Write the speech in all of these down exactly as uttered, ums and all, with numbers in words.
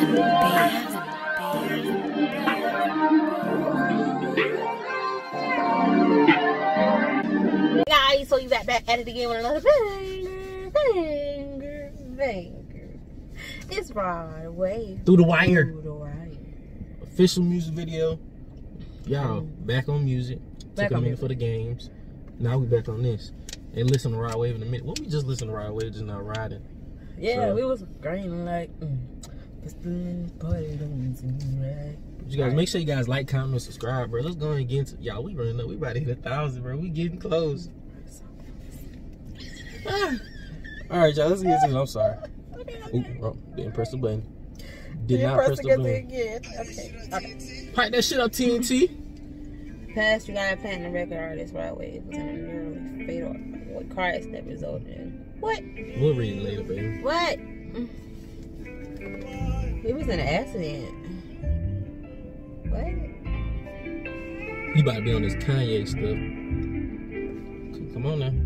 Guys, so you got back at it again with another banger, banger, banger. It's Broadway. Through the wire. Through the wire. Official music video. Y'all, back on music. Back Took a on minute music. for the games. Now we back on this. And listen to Ride Wave in a minute. What we just listen to Ride Wave, just not riding. Yeah, So, we was green like, mm, party don't seem right. you guys, make sure you guys like, comment, and subscribe, bro. Let's go ahead and get into, y'all, we running up. We about to hit a thousand, bro. We getting close. Ah. All right, y'all, let's get into it. I'm sorry. Ooh, oh, didn't press the button. Did Didn't not press press to the get button. there again. Okay, okay. Pipe that shit up, T N T. Past you got platinum record artist Ride Wave was in a nearly fatal what car accident resulted in. What? We'll read it later, baby. What? He was in an accident. What? He about to be on this Kanye stuff. Come on now.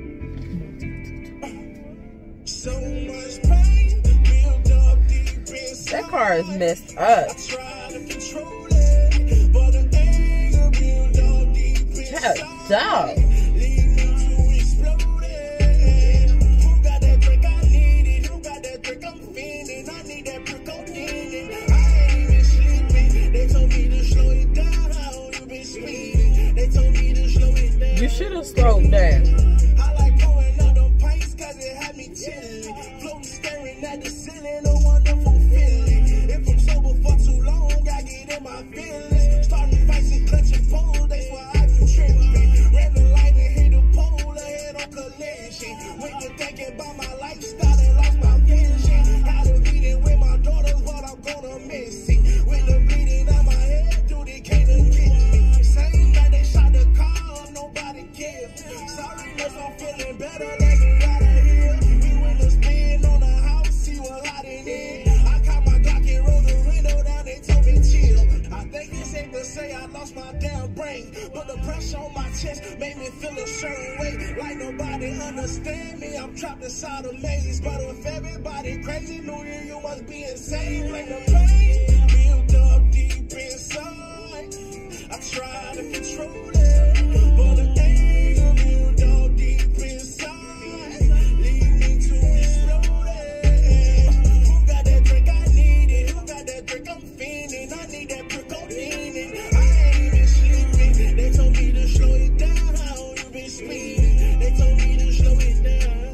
So much pain built up deep inside. That car is messed up. I try to control it, but the anger built up deep inside. Dog. Lead me to explode it. Who got that drink I need it? Who got that drink I'm feeling? I need that brick I'm in it. I ain't even sleeping. They told me to slow it down. How you been speeding? They told me to slow it down. You should have slowed down. I like going out on pints cause it had me chilling. Floating, staring at the ceiling, a wonderful feeling. If I'm sober for too long, I get in my feelings. Starting fights and clutching poles, that's why I be tripping. Ran the light and hit the pole, ahead on collision. Went to thinking about my lifestyle and lost my vision. Got a meeting with my daughters, but I'm gonna miss it. With the bleeding on my head, dude, they can't get me. Same night they shot the car, nobody cared. Sorry, if I'm feeling better, let me out of here. We went to spin on the house, see what I did in. I caught my Glock and rolled the window down, they told me chill. I think it's safe to say I lost my damn brain, but the pressure on my chest made me feel a certain way. Like nobody understand me, I'm trapped inside a maze. But if everybody crazy, New Year, you must be insane. Like the pain built up deep inside, I try to control it, but the anger built up deep inside, lead me to explode it. Who got that drink I need it? Who got that drink I'm feeling? I need that brick I'm feeling. I ain't even sleeping. They told me to slow it down. How you been speeding? They told me to slow it down.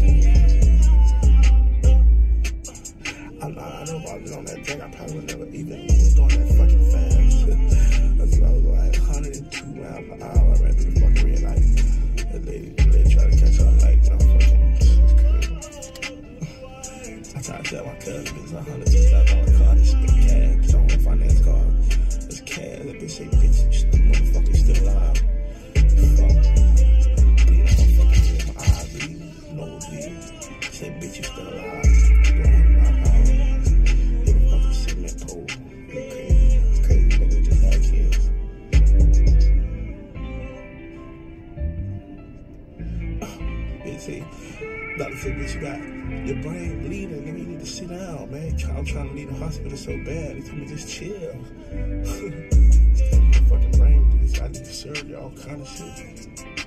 I'm not, I know if I was on that drink, I probably would never even was doing that fucking fast. That's why I was like one hundred two miles per hour. I ran through the fucking red light. The lady, the lady tried to catch our lights. I'm fucking, it's crazy. I tried to tell my cousin it's a one hundred two thousand dollar car. This is big cash. Bitch, I don't want to finance car. It's cash. That bitch say, bitch, you still motherfucker, you still alive. Fuck. Bleed on my fucking head. My eyes bleed. Nose bleed. Say, bitch, you still alive. Doctor said, bitch, you got your brain bleeding, nigga, you need to sit down, man. I'm trying to leave the hospital so bad. They told me just chill. My fucking brain bleeds. I need surgery, all kind of shit.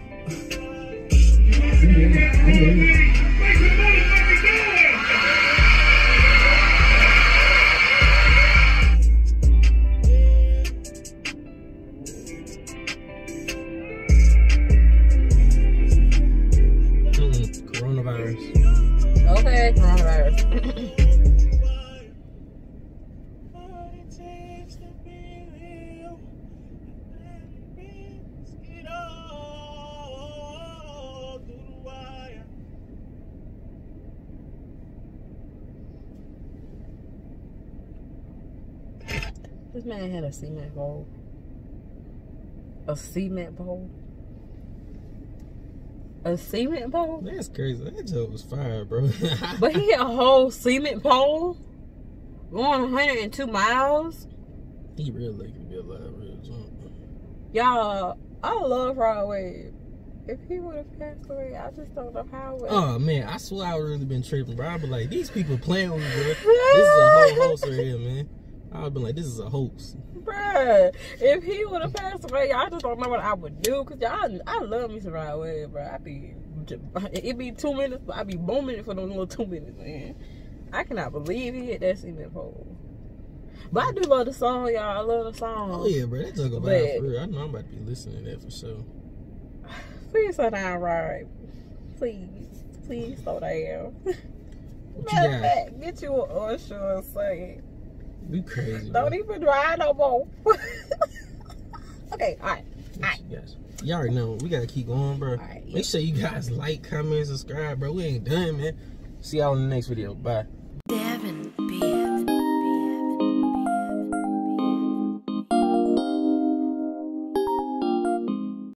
Okay, coronavirus. This man had a cement bowl. A cement bowl? A cement pole? That's crazy. That joke was fire, bro. But he had a whole cement pole going one hundred two miles. He really could be alive, real jump. Y'all, I love Ride Wave. If he would have passed away, I just don't know how. It Oh man, I swear I would really been tripping, bro. I'd be like, these people playing with me, bro. This is a whole hoax right here, man. I would be like, this is a hoax. Bruh, if he would have passed away, I just don't know what I would do. Cause y'all, I love me some Rod Wave, bro. I be, it be two minutes, but I be booming it for those little two minutes, man. I cannot believe he hit that cement pole. But I do love the song, y'all. I love the song. Oh yeah, bro. They talk about it for real. I know I'm about to be listening to that for sure. Please slow down, Rod. Please, please slow down. What you Matter of got? fact, get you an Usher or something. You crazy, Don't bro. even drive no more. Okay, all right. All right. Yes. Y'all already know. We gotta keep going, bro. right, yeah. Make sure you guys like, comment, subscribe, bro. We ain't done, man. See y'all in the next video. Bye. Devin.